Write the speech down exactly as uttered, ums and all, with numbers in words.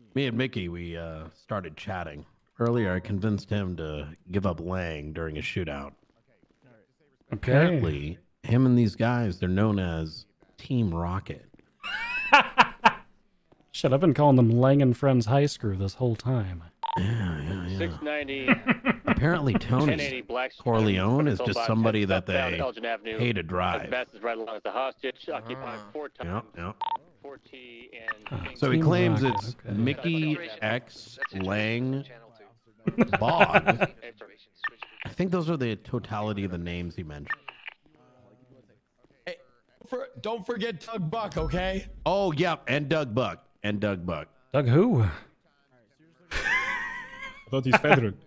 Me and Mickey, we uh, started chatting. Earlier, I convinced him to give up laying during a shootout. Okay. Apparently, him and these guys, they're known as Team Rocket. Shit, I've been calling them Lang and Friends High Screw this whole time. Yeah, yeah, yeah. six ninety. Apparently, Tony Corleone is just somebody that they pay to drive. Right along the hostage, occupied four Yeah, times. yeah. So he claims it's okay. Mickey X Lang Bog. I think those are the totality of the names he mentioned. Hey, for, don't forget Doug Buck, okay? Oh, yep, and Doug Buck. And Doug Buck. Doug who? I thought he's veteran.